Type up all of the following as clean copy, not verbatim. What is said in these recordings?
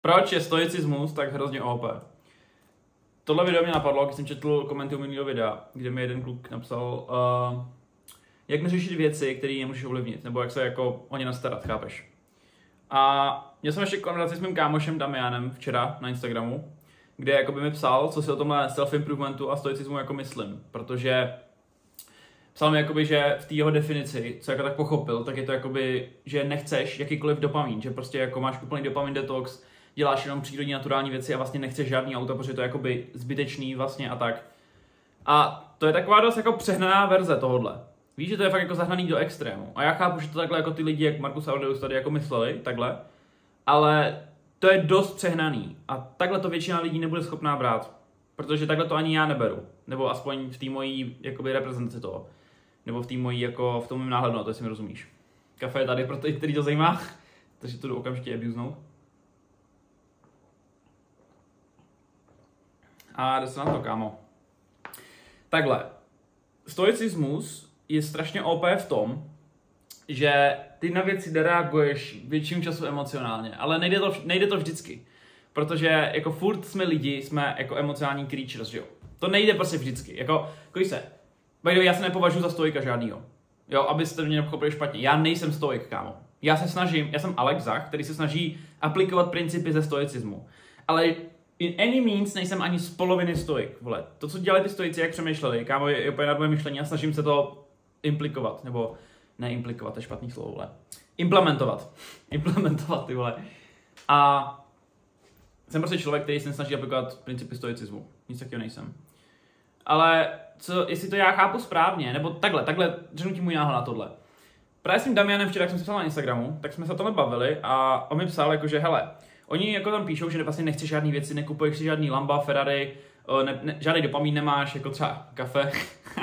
Proč je stoicismus tak hrozně OP? Tohle video mě napadlo, když jsem četl komenty minulého videa, kde mi jeden kluk napsal, jak mi řešit věci, které nemůžeš ovlivnit, nebo jak se jako o ně nastarat, chápeš? A měl jsem ještě konverzaci s mým kámošem Damianem včera na Instagramu, kde jako by mi psal, co si o tomhle self-improvementu a stoicismu jako myslím, protože psal mi jakoby, že v té jeho definici, co jako tak pochopil, tak je to jakoby, že nechceš jakýkoliv dopamin, že prostě jako máš úplný dopamin detox, děláš jenom přírodní naturální věci a vlastně nechceš žádný auto, protože to je jakoby zbytečný vlastně a tak. A to je taková dost jako přehnaná verze tohodle. Víš, že to je fakt jako zahnaný do extrému. A já chápu, že to takhle jako ty lidi, jak Marcus Aurelius tady jako mysleli, takhle. Ale to je dost přehnaný. A takhle to většina lidí nebude schopná brát. Protože takhle to ani já neberu. Nebo aspoň v té mojí jakoby reprezentaci toho. Nebo v té mojí jako v tom mém náhledu na to, jestli mi rozumíš. Kafe je tady pro ty, který to zajímá. Takže to jdu okamžitě abusnout. A jde se na to, kámo. Takhle. Stoicismus je strašně OP v tom, že ty na věci nereaguješ větším času emocionálně, ale nejde to vždycky. Protože jako furt jsme lidi, jsme jako emocionální creatures, že jo. To nejde prostě vždycky. Jako, kolik se. Já se nepovažuji za stoika žádnýho. Jo, abyste mě nepochopili špatně. Já nejsem stoik, kámo. Já jsem Alex Zach, který se snaží aplikovat principy ze stoicismu. Ale in any means nejsem ani z poloviny stoik, vole. To, co dělali ty stoici, jak přemýšleli, kámo, je úplně nad moje myšlení a snažím se to implikovat, nebo neimplikovat, to je špatný slovo, vole. Implementovat, ty vole. A jsem prostě člověk, který se snaží aplikovat principy stoicismu. Nic takového nejsem. Ale jestli to já chápu správně, nebo takhle, řeknu ti můj náhled na tohle. Právě s tím Damianem včera, jak jsem se psal na Instagramu, tak jsme se o tom bavili a on mi psal, jakože hele, oni jako tam píšou, že vlastně nechceš žádný věci, nekupuješ si žádný Lamba, Ferrari, žádný dopamin nemáš, jako třeba kafe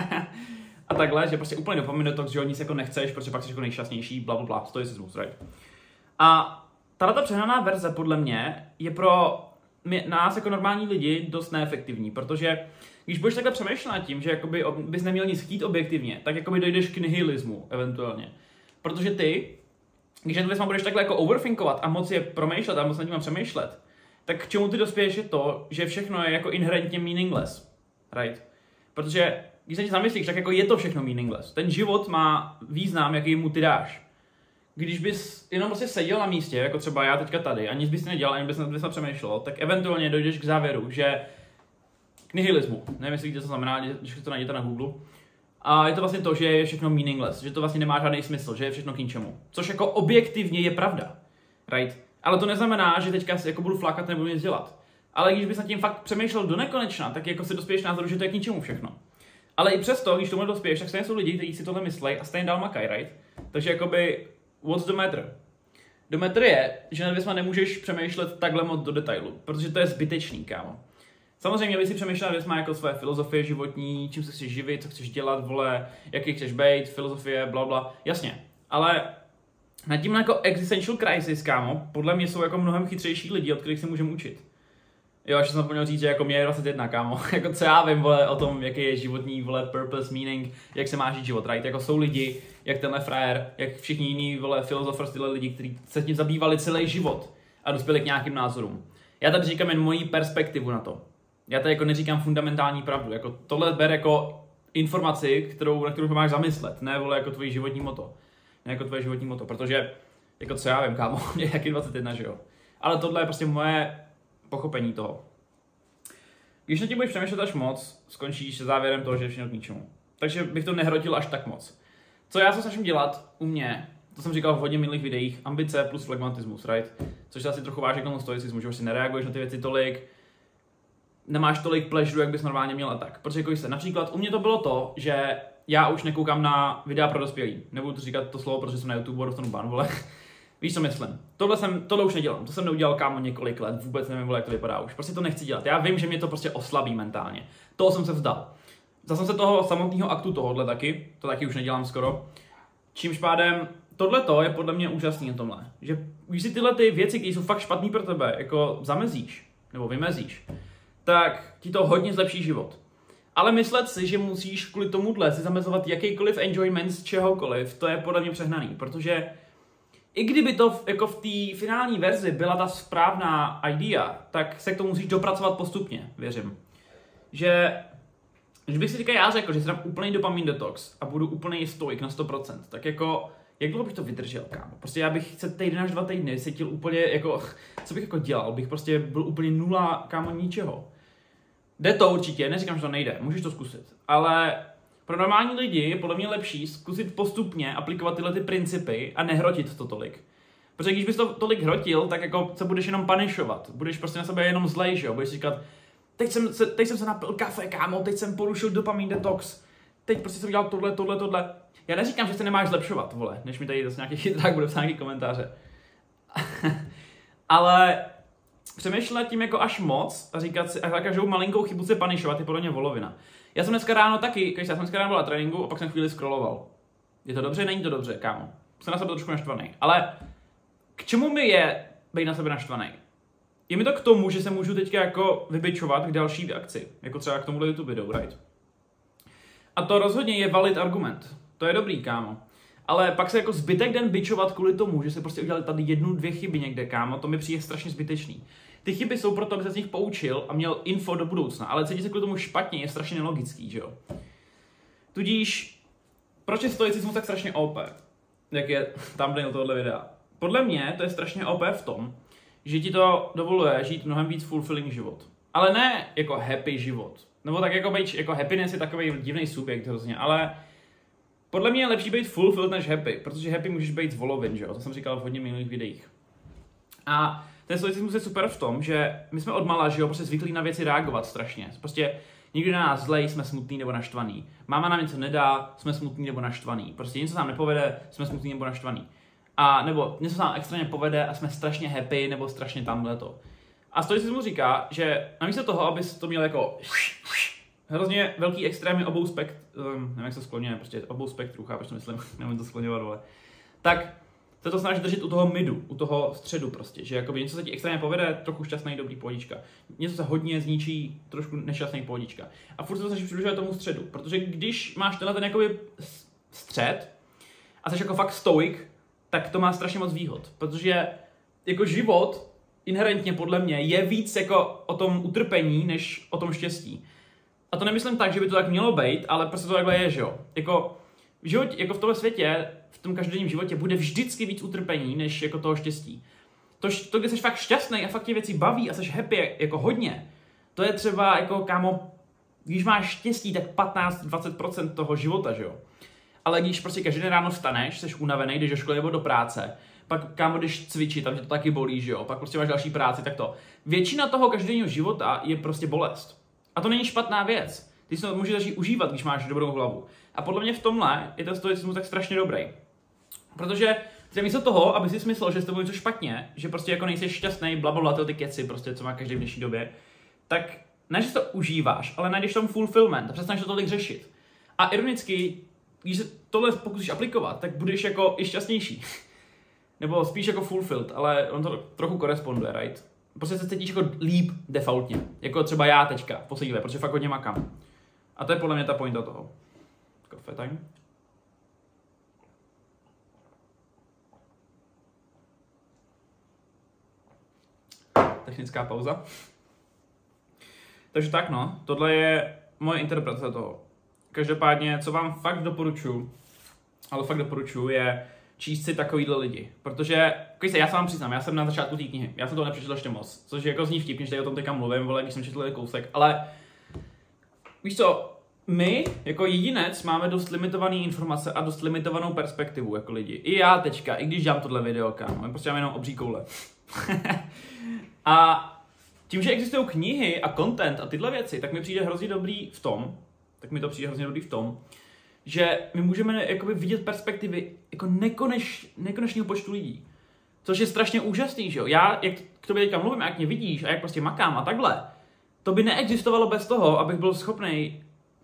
a takhle, že prostě úplně dopamin detox, že nic jako nechceš, protože pak jsi jako nejšťastnější, blablabla, stoicismus, right? A tato přehnaná verze podle mě je pro nás jako normální lidi dost neefektivní, protože když budeš takhle přemýšlet nad tím, že jakoby bys neměl nic chtít objektivně, tak jakoby dojdeš k nihilismu eventuálně. Protože ty, když na to budeš takhle jako overthinkovat a moc je promýšlet a moc nad tím přemýšlet, tak k čemu ty dospěješ je to, že všechno je jako inherentně meaningless. Right? Protože když se ti zamyslíš, tak jako je to všechno meaningless. Ten život má význam, jaký mu ty dáš. Když bys jenom prostě seděl na místě, jako třeba já teďka tady, a nic bys nedělal, ani bys nepřemýšlel, tak eventuálně dojdeš k závěru, že k nihilismu. Nevím, jestli víte, co znamená, když to najděte na Google. A je to vlastně to, že je všechno meaningless, že to vlastně nemá žádný smysl, že je všechno k ničemu. Což jako objektivně je pravda. Right? Ale to neznamená, že teďka si jako budu flákat, nebudu nic dělat. Ale když bys nad tím fakt přemýšlel do nekonečna, tak jako si dospěješ názoru, že to je k ničemu všechno. Ale i přesto, když tomu dospěješ, tak stejně jsou lidi, kteří si tohle myslej a stejně dál makaj, right? Takže jakoby, what's the matter? The matter je, že nad věcma nemůžeš přemýšlet takhle moc do detailu, protože to je zbytečný, kámo. Samozřejmě by si přemýšlet věcma jako své filozofie životní, čím se chceš živit, co chceš dělat, vole, jaký chceš být, filozofie, blabla, jasně. Ale nad tím jako existential crisis, kámo, podle mě jsou jako mnohem chytřejší lidi, od kterých se můžeme učit. Jo, až jsem zapomněl říct, že jako mě je 21, kámo, jako co já vím, vole, o tom, jaký je životní, vole, purpose, meaning, jak se má žít život, right? Jako jsou lidi, jak tenhle frajer, jak všichni jiní, vole, filozofers, tyhle lidi, kteří se tím zabývali celý život a dospěli k nějakým názorům. Já tady říkám jen moji perspektivu na to. Já tady jako neříkám fundamentální pravdu, jako tohle ber jako informaci, na kterou máš zamyslet, ne, vole, jako tvoje životní moto. Ne jako tvoje životní moto, protože, jako co já vím, kámo, mě je jaký 21, že jo. Ale tohle je prostě moje pochopení toho. Když na tím budeš přemýšlet až moc, skončíš se závěrem toho, že je všechno k ničemu. Takže bych to nehrotil až tak moc. Co já se snažím dělat u mě, to jsem říkal v hodně minulých videích, ambice plus flegmatismus, right? Což se asi trochu váží k tomu stoicismu, že už si nereaguješ na ty věci tolik, nemáš tolik pleasure, jak bys normálně měl a tak. Protože jako se například u mě to bylo to, že já už nekoukám na videa pro dospělí. Nebudu to říkat to slovo, protože jsem na YouTube a dostanu ban, vole. Víš, co myslím? Tohle už nedělám. To jsem neudělal, kámo, několik let. Vůbec nevím, vole, jak to vypadá už. Prostě to nechci dělat. Já vím, že mě to prostě oslabí mentálně. Toho jsem se vzdal. Vzal jsem se toho samotného aktu tohohle taky. To taky už nedělám skoro. Čímž pádem tohleto je podle mě úžasný na tomhle. Že když si tyhle ty věci, které jsou fakt špatný pro tebe, jako zamezíš nebo vymezíš, tak ti to hodně zlepší život. Ale myslet si, že musíš kvůli tomuhle si zamezovat jakýkoliv enjoyment z čehokoliv, to je podle mě přehnaný, protože i kdyby to jako v té finální verzi byla ta správná idea, tak se k tomu musíš dopracovat postupně, věřím. Že když bych si teďka já řekl, že si dám úplný dopamin detox a budu úplný stoik na 100%, tak jako, jak dlouho bych to vydržel, kámo? Prostě já bych se týden až 2 týdny cítil úplně jako, co bych jako dělal? Bych prostě byl úplně nula, kámo, ničeho. Jde to určitě, neříkám, že to nejde, můžeš to zkusit, ale pro normální lidi je podle mě lepší zkusit postupně aplikovat tyhle ty principy a nehrotit to tolik. Protože když bys to tolik hrotil, tak jako se budeš jenom panišovat, budeš prostě na sebe jenom zlej, že jo, budeš si říkat, teď jsem se napil kafe, kámo, teď jsem porušil dopamin detox, teď prostě jsem udělal tohle. Já neříkám, že se nemáš zlepšovat, vole, než mi tady zase nějaký chytrák bude psát nějaký komentáře. Ale přemýšlet tím jako až moc a říkat si, a za každou malinkou chybu se panišovat je podle mě volovina. Já jsem dneska ráno taky, když já jsem dneska ráno byl na tréninku a pak jsem chvíli scrolloval. Je to dobře? Není to dobře, kámo. Jsem na sebe trošku naštvaný. Ale k čemu mi je být na sebe naštvaný? Je mi to k tomu, že se můžu teďka jako vybičovat k další akci. Jako třeba k tomuhle YouTube videu, right? A to rozhodně je valid argument. To je dobrý, kámo. Ale pak se jako zbytek den bičovat kvůli tomu, že se prostě udělali tady 1-2 chyby někde, kámo, to mi přijde strašně zbytečný. Ty chyby jsou proto, aby se z nich poučil a měl info do budoucna, ale cítit se kvůli tomu špatně je strašně nelogický, že jo? Tudíž, proč je stoicismus tak strašně OP? Jak je thumbnail tohohle videa? Podle mě to je strašně OP v tom, že ti to dovoluje žít mnohem víc fulfilling život. Ale ne jako happy život. Nebo tak jako být, jako happiness je takový divný subjekt hrozně, ale podle mě je lepší být fulfilled než happy, protože happy můžeš být z volovin, že jo? To jsem říkal v hodně minulých videích. A ten stoicismus je super v tom, že my jsme odmala, že jo, prostě zvyklí na věci reagovat strašně. Prostě někdo na nás zlej, jsme smutný nebo naštvaný. Máma nám něco nedá, jsme smutný nebo naštvaný. Prostě něco nám nepovede, jsme smutný nebo naštvaný. A nebo něco nám extrémně povede a jsme strašně happy nebo strašně tamhleto. A stoicismus říká, že namísto toho, abys to měl jako hrozně velký extrémy obou nevím, jak se skloňuje, prostě obou spektrů, chápeš, to myslím, nevím to skloňovat, vole. Tak se to snaží držet u toho midu, u toho středu prostě, že jakoby něco se ti extrémně povede, trochu šťastný, dobrý pohodička. Něco se hodně zničí, trošku nešťastný pohodička. A furt se to snaží přibližovat tomu středu, protože když máš tenhle ten jakoby střed a jsi jako fakt stoik, tak to má strašně moc výhod, protože jako život inherentně podle mě je víc jako o tom utrpení, než o tom štěstí. A to nemyslím tak, že by to tak mělo být, ale prostě to takhle je, že jo. Jako v životě, jako v tomhle světě, v tom každodenním životě bude vždycky víc utrpení, než jako toho štěstí. To když jsi fakt šťastný a fakt tě věci baví a jsi happy jako hodně, to je třeba jako, kámo, když máš štěstí, tak 15-20% toho života, že jo. Ale když prostě každý den ráno vstaneš, jsi unavený, jdeš do školy nebo do práce, pak kámo jdeš cvičit, tam tě to taky bolí, že jo, pak prostě máš další práci, tak to. Většina toho každodenního života je prostě bolest. A to není špatná věc. Ty si to můžeš začít užívat, když máš dobrou hlavu. A podle mě v tomhle je ten stoicismus tak strašně dobrý. Protože místo toho, aby si myslel, že s tebou něco špatně, že prostě jako nejsi šťastný, blablabla, ty keci, prostě, co má každý v dnešní době, tak ne, že to užíváš, ale najdeš tam fulfillment a přestaneš to tolik řešit. A ironicky, když se tohle pokusíš aplikovat, tak budeš jako i šťastnější. Nebo spíš jako fulfilled, ale on to trochu koresponduje, right? Prostě se cítíš jako líp defaultně. Jako třeba já teďka, v poslední době, protože fakt hodně makám. A to je podle mě ta pointa toho. Coffee time. Technická pauza. Takže tak no, tohle je moje interpretace toho. Každopádně, co vám fakt doporučuji, je číst si takovýhle lidi. Protože, já se vám přiznám, já jsem na začátku té knihy, já jsem toho nepřečetl ještě moc, což jako zní vtipně, že tady o tom teďka mluvím, vole, když jsem četl kousek, ale víš co, my jako jedinec máme dost limitované informace a dost limitovanou perspektivu jako lidi. I já teďka, i když dělám tohle video, kámo, prostě mám jenom obří koule. A tím, že existují knihy a content a tyhle věci, tak mi přijde hrozně dobrý v tom, že my můžeme jakoby vidět perspektivy jako nekonečného počtu lidí. Což je strašně úžasný, že jo? Já, jak k tobě teďka mluvím, jak mě vidíš a jak prostě makám a takhle, to by neexistovalo bez toho, abych byl schopnej,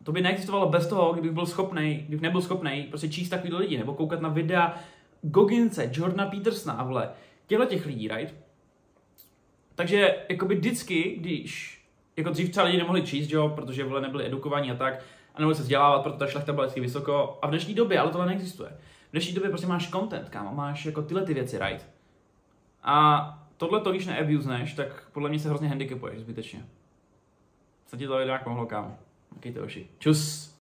kdybych nebyl schopnej prostě číst takovýhle lidi, nebo koukat na videa Gogginse, Jordana Petersona a vole, těch lidí, right? Takže jakoby vždycky, když jako dřív třeba lidi nemohli číst, jo, protože vole nebyli edukovaní a tak, a nemohli se vzdělávat, protože ta šlechta byla vždycky vysoko. A v dnešní době ale tohle neexistuje. dnešní době prostě máš content, kámo, máš jako tyhle ty věci, right? A tohle to, když neabuseneš, tak podle mě se hrozně handicapuješ zbytečně. Co ti to nějak mohlo, kámo? Mějte oši. Čus!